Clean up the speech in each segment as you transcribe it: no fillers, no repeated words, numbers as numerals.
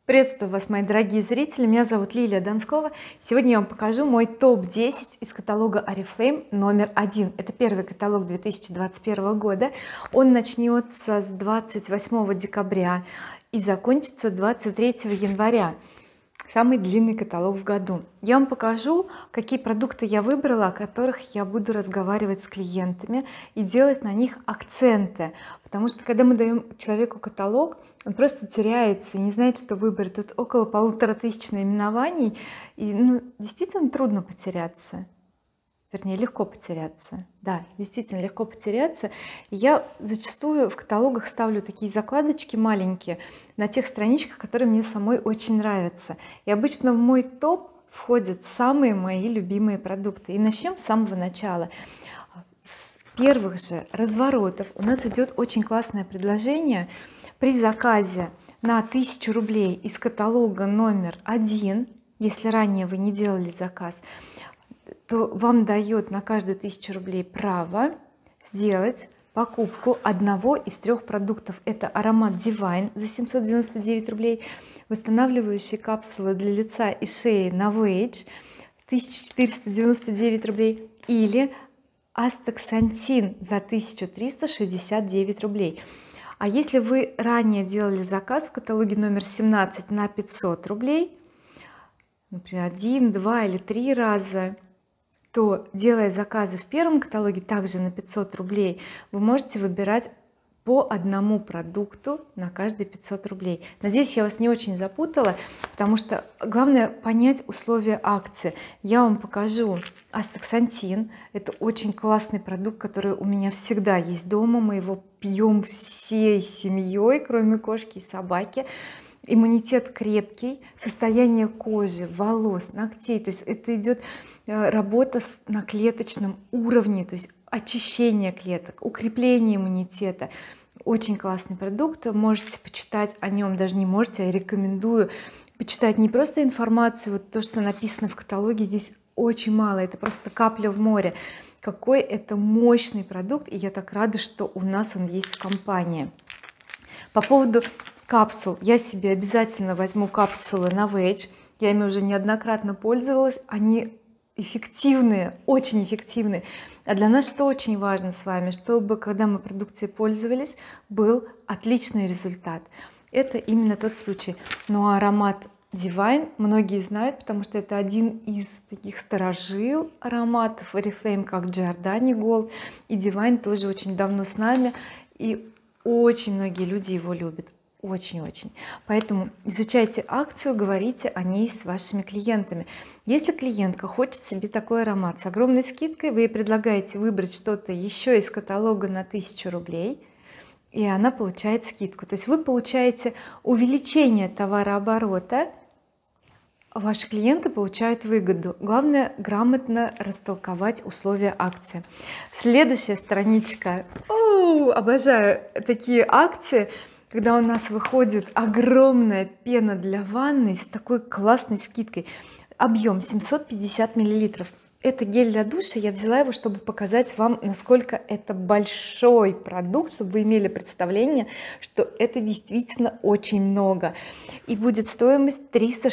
Приветствую вас, мои дорогие зрители, меня зовут Лилия Донскова. Сегодня я вам покажу мой топ-10 из каталога oriflame номер 1. Это первый каталог 2021 года. Он начнется с 28 декабря и закончится 23 января. Самый длинный каталог в году. Я вам покажу, какие продукты я выбрала, о которых я буду разговаривать с клиентами и делать на них акценты, потому что когда мы даем человеку каталог, он просто теряется и не знает, что выбрать. Тут около 1500 наименований, и действительно трудно потеряться, вернее легко потеряться. Да, действительно легко потеряться. Я зачастую в каталогах ставлю такие закладочки маленькие на тех страничках, которые мне самой очень нравятся, и обычно в мой топ входят самые мои любимые продукты. И начнем с самого начала. С первых же разворотов у нас идет очень классное предложение. При заказе на 1000 рублей из каталога номер 1, если ранее вы не делали заказ, то вам дает на каждую 1000 рублей право сделать покупку одного из 3 продуктов. Это аромат Divine за 799 рублей, восстанавливающие капсулы для лица и шеи Novage 1499 рублей или астаксантин за 1369 рублей. А если вы ранее делали заказ в каталоге номер 17 на 500 рублей, например 1, 2 или 3 раза, то делая заказы в первом каталоге также на 500 рублей, вы можете выбирать по одному продукту на каждые 500 рублей. Надеюсь, я вас не очень запутала, потому что главное понять условия акции. Я вам покажу астаксантин. Это очень классный продукт, который у меня всегда есть дома. Мы его пьем всей семьей, кроме кошки и собаки. Иммунитет крепкий, состояние кожи, волос, ногтей, то есть это идет работа на клеточном уровне, то есть очищение клеток, укрепление иммунитета. Очень классный продукт, можете почитать о нем, даже не можете, я рекомендую почитать не просто информацию, вот то, что написано в каталоге, здесь очень мало, это просто капля в море. Какой это мощный продукт, и я так рада, что у нас он есть в компании. По поводу капсул, я себе обязательно возьму капсулы Novage, я ими уже неоднократно пользовалась, они эффективные, очень эффективные. А для нас что очень важно с вами, чтобы когда мы продукцией пользовались, был отличный результат. Это именно тот случай. Но аромат Divine многие знают, потому что это один из таких старожил ароматов oriflame, как Giordani Gold, и Divine тоже очень давно с нами, и очень многие люди его любят, очень-очень. Поэтому изучайте акцию, говорите о ней с вашими клиентами. Если клиентка хочет себе такой аромат с огромной скидкой, вы ей предлагаете выбрать что-то еще из каталога на 1000 рублей, и она получает скидку. То есть вы получаете увеличение товарооборота, ваши клиенты получают выгоду. Главное грамотно растолковать условия акции. Следующая страничка. Обожаю такие акции, когда у нас выходит огромная пена для ванны с такой классной скидкой. Объем 750 миллилитров. Это гель для душа, я взяла его, чтобы показать вам, насколько это большой продукт, чтобы вы имели представление, что это действительно очень много, и будет стоимость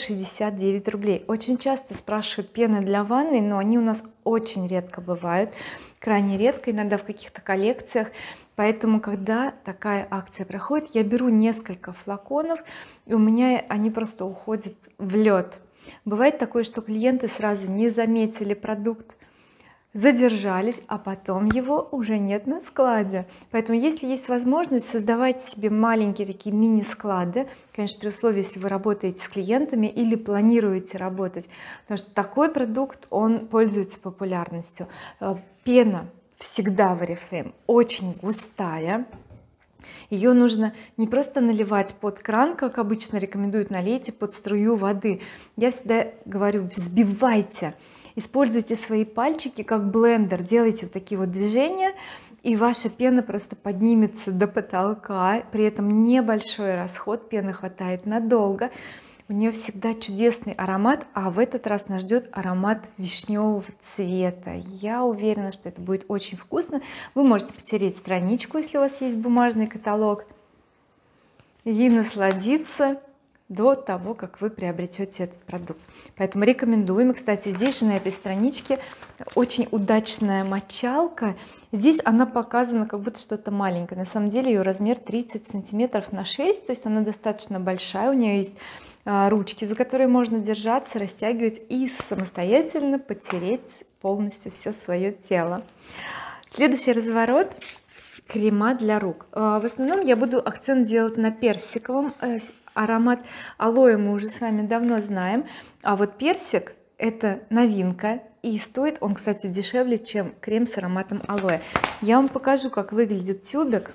369 рублей. Очень часто спрашивают пены для ванны, но они у нас очень редко бывают, крайне редко, иногда в каких-то коллекциях. Поэтому когда такая акция проходит, я беру несколько флаконов, и у меня они просто уходят в лед. Бывает такое, что клиенты сразу не заметили продукт, задержались, а потом его уже нет на складе. Поэтому если есть возможность, создавайте себе маленькие такие мини-склады, конечно при условии, если вы работаете с клиентами или планируете работать, потому что такой продукт, он пользуется популярностью. Пена всегда в oriflame очень густая, ее нужно не просто наливать под кран, как обычно рекомендуют, налейте под струю воды. Я всегда говорю, взбивайте, используйте свои пальчики как блендер, делайте вот такие вот движения, и ваша пена просто поднимется до потолка. При этом небольшой расход, пены хватает надолго. У нее всегда чудесный аромат, а в этот раз нас ждет аромат вишневого цвета. Я уверена, что это будет очень вкусно. Вы можете потереть страничку, если у вас есть бумажный каталог, и насладиться до того, как вы приобретете этот продукт. Поэтому рекомендуем. И, кстати, здесь же на этой страничке очень удачная мочалка. Здесь она показана как будто что-то маленькое, на самом деле ее размер 30 сантиметров на 6, то есть она достаточно большая. У нее есть ручки, за которые можно держаться, растягивать и самостоятельно потереть полностью все свое тело. Следующий разворот — крема для рук. В основном я буду акцент делать на персиковом. Аромат алоэ мы уже с вами давно знаем, а вот персик — это новинка, и стоит он, кстати, дешевле, чем крем с ароматом алоэ. Я вам покажу, как выглядит тюбик.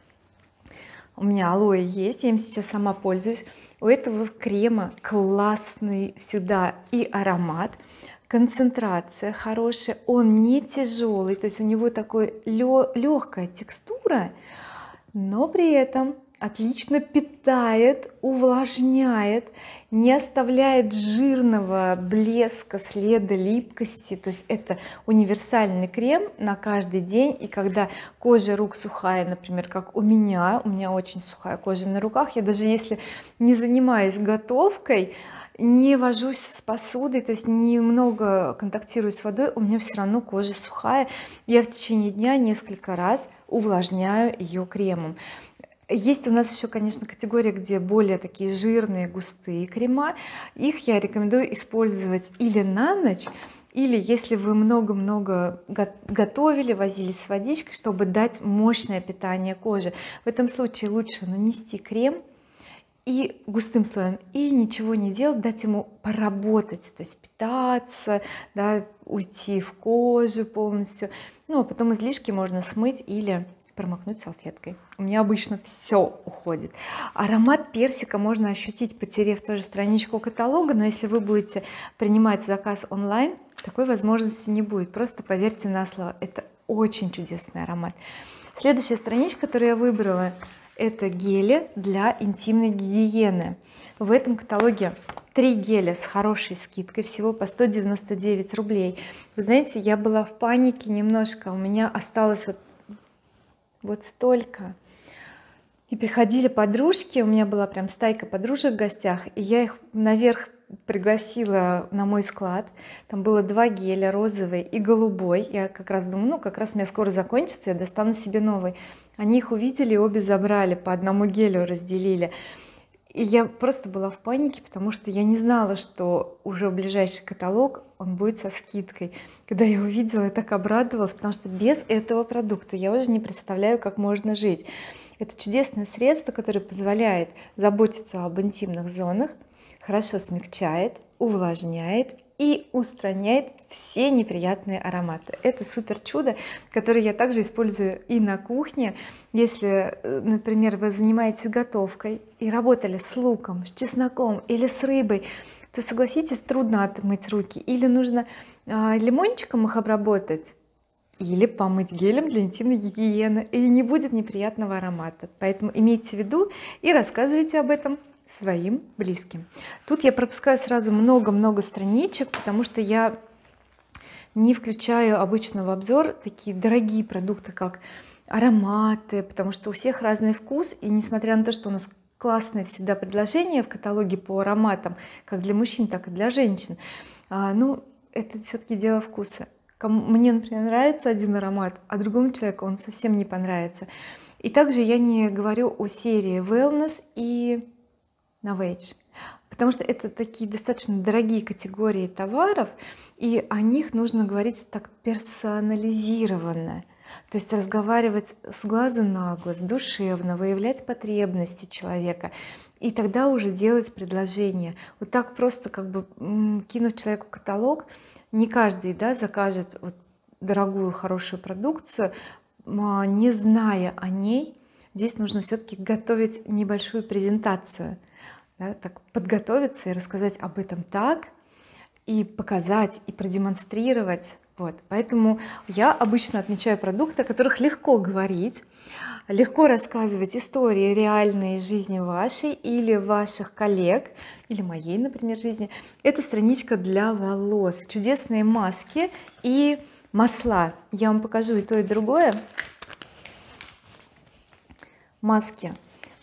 У меня алоэ есть, я им сейчас сама пользуюсь. У этого крема классный всегда и аромат, концентрация хорошая, он не тяжелый, то есть у него такой легкая текстура, но при этом отлично питает, увлажняет, не оставляет жирного блеска, следа липкости. То есть это универсальный крем на каждый день. И когда кожа рук сухая, например, как у меня очень сухая кожа на руках, я даже если не занимаюсь готовкой, не вожусь с посудой, то есть немного контактирую с водой, у меня все равно кожа сухая, я в течение дня несколько раз увлажняю ее кремом. Есть у нас еще, конечно, категория, где более такие жирные густые крема. Их я рекомендую использовать или на ночь, или если вы много-много готовили, возились с водичкой, чтобы дать мощное питание коже. В этом случае лучше нанести крем и густым слоем, и ничего не делать, дать ему поработать, то есть питаться, да, уйти в кожу полностью. Ну а потом излишки можно смыть или промокнуть салфеткой. У меня обычно все уходит. Аромат персика можно ощутить, потерев тоже страничку каталога, но если вы будете принимать заказ онлайн, такой возможности не будет. Просто поверьте на слово, это очень чудесный аромат. Следующая страничка, которую я выбрала, это гели для интимной гигиены. В этом каталоге 3 геля с хорошей скидкой, всего по 199 рублей. Вы знаете, я была в панике немножко, у меня осталось вот столько, и приходили подружки, у меня была прям стайка подружек в гостях, и я их наверх пригласила на мой склад. Там было 2 геля, розовый и голубой. Я как раз думаю, ну как раз у меня скоро закончится, я достану себе новый. Они их увидели, обе забрали, по одному гелю разделили. И я просто была в панике, потому что я не знала, что уже ближайший каталог он будет со скидкой. Когда я увидела, я так обрадовалась, потому что без этого продукта я уже не представляю, как можно жить. Это чудесное средство, которое позволяет заботиться об интимных зонах, хорошо смягчает, увлажняет и устраняет все неприятные ароматы. Это супер чудо, которое я также использую и на кухне. Если, например, вы занимаетесь готовкой и работали с луком, с чесноком или с рыбой, то согласитесь, трудно отмыть руки, или нужно лимончиком их обработать, или помыть гелем для интимной гигиены, и не будет неприятного аромата. Поэтому имейте в виду и рассказывайте об этом своим близким. Тут я пропускаю сразу много-много страничек, потому что я не включаю обычно в обзор такие дорогие продукты, как ароматы, потому что у всех разный вкус, и несмотря на то, что у нас классные всегда предложения в каталоге по ароматам, как для мужчин, так и для женщин, ну это все-таки дело вкуса. Мне, например, нравится один аромат, а другому человеку он совсем не понравится. И также я не говорю о серии Wellness и Novage, потому что это такие достаточно дорогие категории товаров, и о них нужно говорить так персонализированно, то есть разговаривать с глазу на глаз, душевно, выявлять потребности человека, и тогда уже делать предложение. Вот так просто как бы кинуть человеку каталог, не каждый, да, закажет вот дорогую хорошую продукцию, не зная о ней. Здесь нужно все-таки готовить небольшую презентацию, да, так подготовиться и рассказать об этом так, и показать, и продемонстрировать. Вот, поэтому я обычно отмечаю продукты, о которых легко говорить, легко рассказывать истории реальной жизни вашей или ваших коллег, или моей, например, жизни. Это страничка для волос, чудесные маски и масла. Я вам покажу и то, и другое. Маски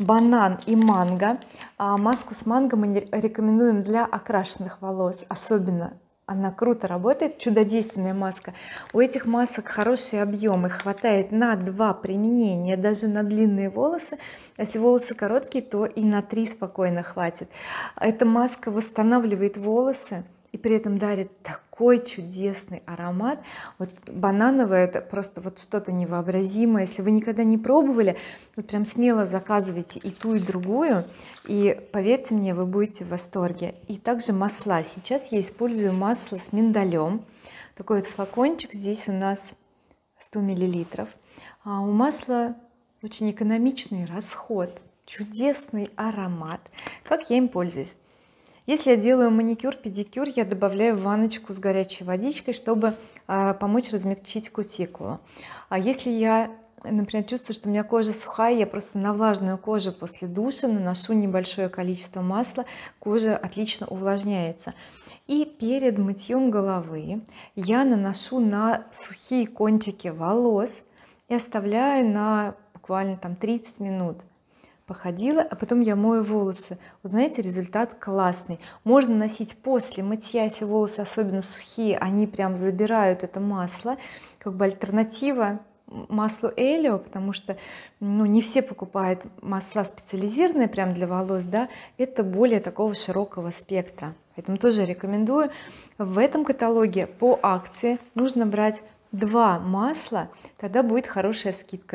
банан и манго. Маску с манго мы рекомендуем для окрашенных волос, особенно она круто работает, чудодейственная маска. У этих масок хорошие объемы, хватает на 2 применения, даже на длинные волосы. Если волосы короткие, то и на 3 спокойно хватит. Эта маска восстанавливает волосы и при этом дарит такой чудесный аромат. Вот банановое — это просто вот что-то невообразимое. Если вы никогда не пробовали, вот прям смело заказывайте и ту, и другую, и поверьте мне, вы будете в восторге. И также масла. Сейчас я использую масло с миндалем, такой вот флакончик, здесь у нас 100 миллилитров. У масла очень экономичный расход, чудесный аромат. Как я им пользуюсь? Если я делаю маникюр, педикюр, я добавляю в ванночку с горячей водичкой, чтобы помочь размягчить кутикулу. А если я, например, чувствую, что у меня кожа сухая, я просто на влажную кожу после душа наношу небольшое количество масла, кожа отлично увлажняется. И перед мытьем головы я наношу на сухие кончики волос и оставляю на буквально там 30 минут. Походила, а потом я мою волосы. Вы знаете, результат классный. Можно носить после мытья, если волосы особенно сухие, они прям забирают это масло, как бы альтернатива маслу Элио, потому что не все покупают масла специализированные прям для волос, да, это более такого широкого спектра, поэтому тоже рекомендую. В этом каталоге по акции нужно брать 2 масла, тогда будет хорошая скидка,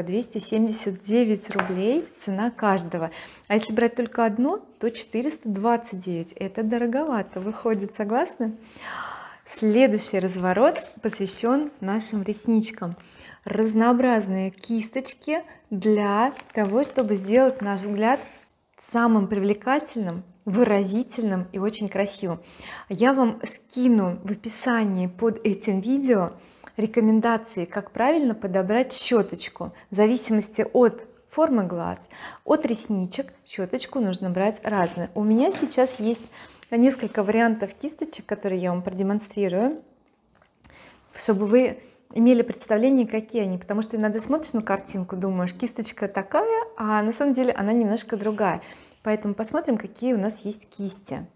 279 рублей цена каждого. А если брать только одно, то 429, это дороговато выходит, согласны? Следующий разворот посвящен нашим ресничкам. Разнообразные кисточки для того, чтобы сделать наш взгляд самым привлекательным, выразительным и очень красивым. Я вам скину в описании под этим видео рекомендации, как правильно подобрать щеточку в зависимости от формы глаз, от ресничек. Щеточку нужно брать разную. У меня сейчас есть несколько вариантов кисточек, которые я вам продемонстрирую, чтобы вы имели представление, какие они, потому что иногда смотришь на картинку, думаешь, кисточка такая, а на самом деле она немножко другая. Поэтому посмотрим, какие у нас есть кисти.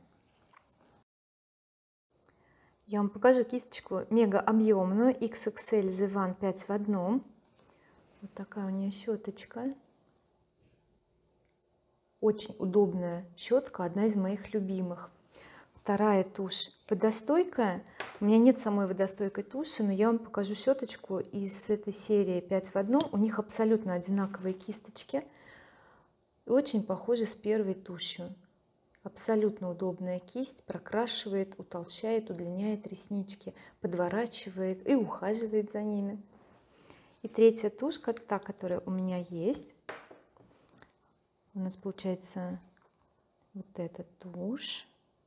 Я вам покажу кисточку мега объемную XXL The One 5 в 1. Вот такая у нее щеточка, очень удобная щетка, одна из моих любимых. Вторая тушь водостойкая, у меня нет самой водостойкой туши, но я вам покажу щеточку из этой серии 5 в 1. У них абсолютно одинаковые кисточки, очень похожи с первой тушью. Абсолютно удобная кисть, прокрашивает, утолщает, удлиняет реснички, подворачивает и ухаживает за ними. И третья тушка, та, которая у меня есть, у нас получается вот эта тушь.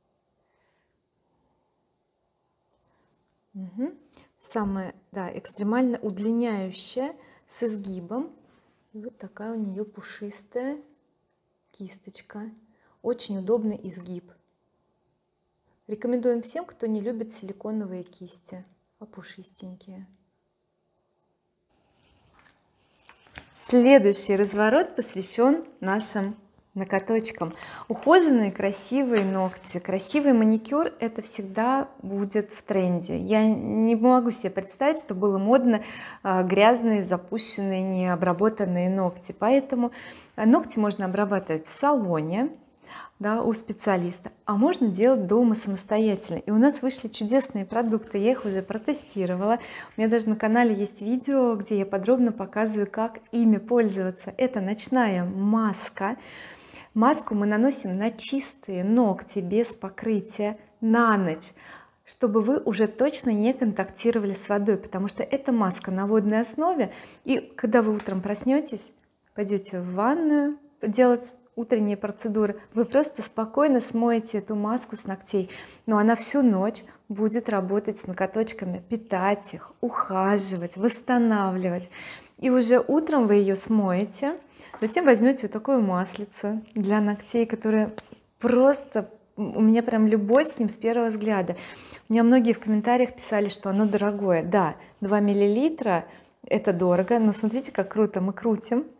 Самая, да, экстремально удлиняющая, с изгибом. И вот такая у нее пушистая кисточка, очень удобный изгиб. Рекомендуем всем, кто не любит силиконовые кисти, а пушистенькие. Следующий разворот посвящен нашим ноготочкам. Ухоженные красивые ногти, красивый маникюр — это всегда будет в тренде. Я не могу себе представить, что было модно грязные, запущенные, необработанные ногти. Поэтому ногти можно обрабатывать в салоне, да, у специалиста, а можно делать дома самостоятельно. И у нас вышли чудесные продукты, я их уже протестировала. У меня даже на канале есть видео, где я подробно показываю, как ими пользоваться. Это ночная маска. Маску мы наносим на чистые ногти без покрытия на ночь, чтобы вы уже точно не контактировали с водой, потому что эта маска на водной основе, и когда вы утром проснетесь, пойдете в ванную делать утренние процедуры, вы просто спокойно смоете эту маску с ногтей, но она всю ночь будет работать с ноготочками, питать их, ухаживать, восстанавливать, и уже утром вы ее смоете, затем возьмете вот такую маслицу для ногтей, которая просто, у меня прям любовь с ним с первого взгляда. У меня многие в комментариях писали, что оно дорогое. Да, 2 миллилитра это дорого, но смотрите, как круто, мы крутим,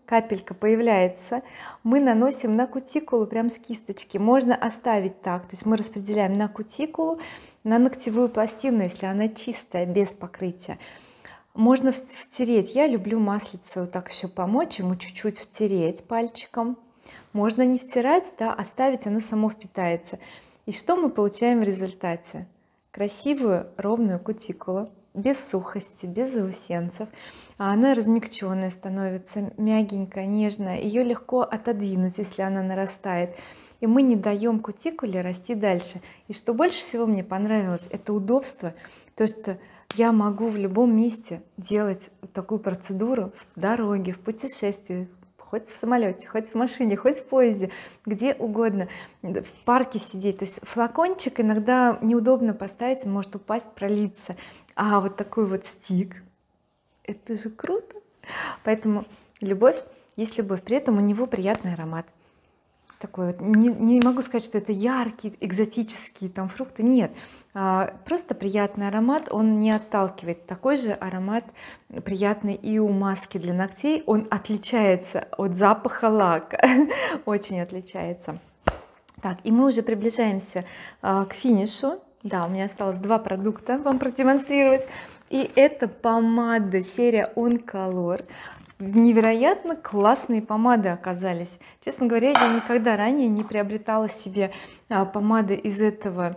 капелька появляется, мы наносим на кутикулу прям с кисточки. Можно оставить так, то есть мы распределяем на кутикулу, на ногтевую пластину, если она чистая, без покрытия. Можно втереть, я люблю маслице вот так еще помочь ему, чуть-чуть втереть пальчиком. Можно не втирать, да, оставить, оно само впитается. И что мы получаем в результате? Красивую ровную кутикулу, без сухости, без заусенцев. Она размягченная становится, мягенькая, нежная, ее легко отодвинуть, если она нарастает, и мы не даем кутикуле расти дальше. И что больше всего мне понравилось, это удобство, то что я могу в любом месте делать такую процедуру, в дороге, в путешествии, хоть в самолете, хоть в машине, хоть в поезде, где угодно, в парке сидеть. То есть флакончик иногда неудобно поставить, он может упасть, пролиться, а вот такой вот стик, это же круто. Поэтому любовь есть любовь, при этом у него приятный аромат такой вот. Не могу сказать, что это яркий экзотический там фрукты, нет, просто приятный аромат, он не отталкивает. Такой же аромат приятный и у маски для ногтей, он отличается от запаха лака очень отличается. Так, и мы уже приближаемся к финишу. Да, у меня осталось 2 продукта вам продемонстрировать, и это помада серия On Color. Невероятно классные помады оказались, честно говоря. Я никогда ранее не приобретала себе помады из этого,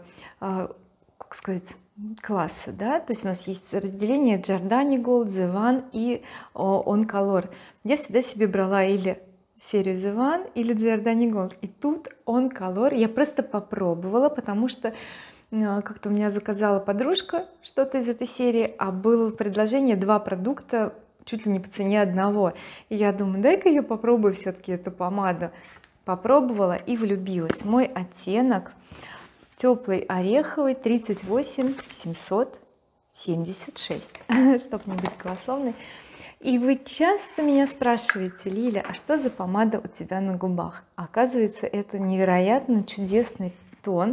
как сказать, класса, да, то есть у нас есть разделение Giordani Gold, The One и On Color. Я всегда себе брала или серию The One или Giordani Gold, и тут On Color я просто попробовала, потому что как-то у меня заказала подружка что-то из этой серии, а было предложение 2 продукта чуть ли не по цене одного, и я думаю, дай-ка я попробую все-таки эту помаду. Попробовала и влюбилась. Мой оттенок теплый ореховый, 38 776 чтобы не быть голословной. И вы часто меня спрашиваете: Лиля, а что за помада у тебя на губах? Оказывается, это невероятно чудесный тон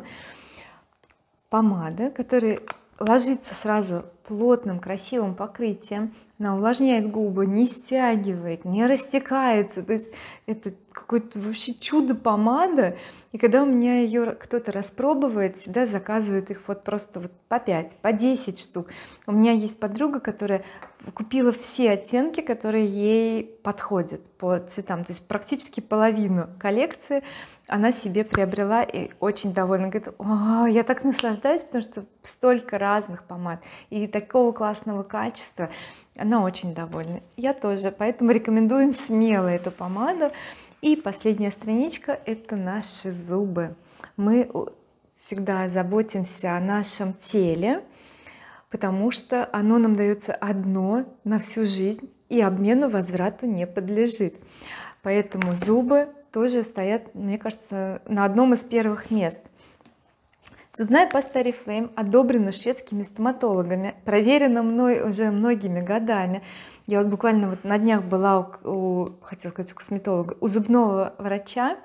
помады, который ложится сразу плотным красивым покрытием, она увлажняет губы, не стягивает, не растекается. То есть это какое-то вообще чудо помада. И когда у меня ее кто-то распробует, всегда заказывают их вот просто вот по 5, по 10 штук. У меня есть подруга, которая купила все оттенки, которые ей подходят по цветам, то есть практически половину коллекции она себе приобрела и очень довольна, говорит: о, я так наслаждаюсь, потому что столько разных помад и такого классного качества. Она очень довольна, я тоже, поэтому рекомендуем смело эту помаду. И последняя страничка — это наши зубы. Мы всегда заботимся о нашем теле, потому что оно нам дается одно на всю жизнь и обмену, возврату не подлежит. Поэтому зубы тоже стоят, мне кажется, на одном из первых мест. Зубная паста Oriflame одобрена шведскими стоматологами, проверена мной уже многими годами. Я вот буквально вот на днях была хотела сказать, у косметолога, у зубного врача,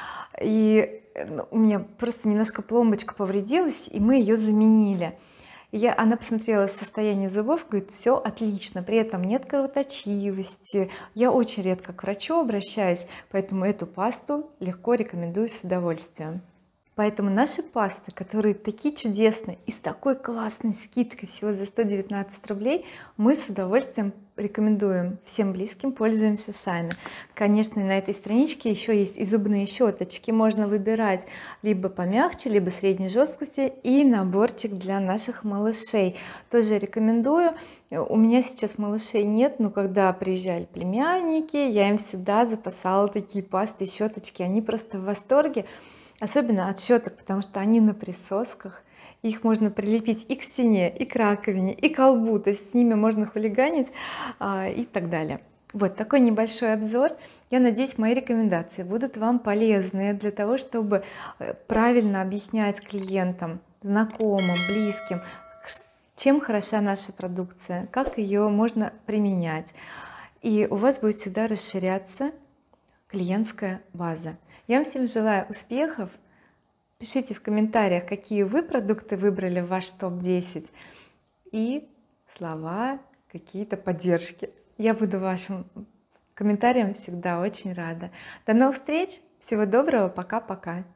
и у меня просто немножко пломбочка повредилась, и мы ее заменили. Она посмотрела состояние зубов, говорит: все отлично, при этом нет кровоточивости. Я очень редко к врачу обращаюсь, поэтому эту пасту легко рекомендую с удовольствием. Поэтому наши пасты, которые такие чудесные и с такой классной скидкой всего за 119 рублей, мы с удовольствием рекомендуем всем близким, пользуемся сами. Конечно, на этой страничке еще есть и зубные щеточки, можно выбирать либо помягче, либо средней жесткости, и наборчик для наших малышей тоже рекомендую. У меня сейчас малышей нет, но когда приезжали племянники, я им всегда запасала такие пасты и щеточки, они просто в восторге, особенно от щеток, потому что они на присосках, их можно прилепить и к стене, и к раковине, и к колбу, то есть с ними можно хулиганить и так далее. Вот такой небольшой обзор. Я надеюсь, мои рекомендации будут вам полезны для того, чтобы правильно объяснять клиентам, знакомым, близким, чем хороша наша продукция, как ее можно применять, и у вас будет всегда расширяться клиентская база. Я вам всем желаю успехов. Пишите в комментариях, какие вы продукты выбрали в ваш топ-10, и слова какие-то поддержки. Я буду вашим комментариям всегда очень рада. До новых встреч, всего доброго, пока-пока.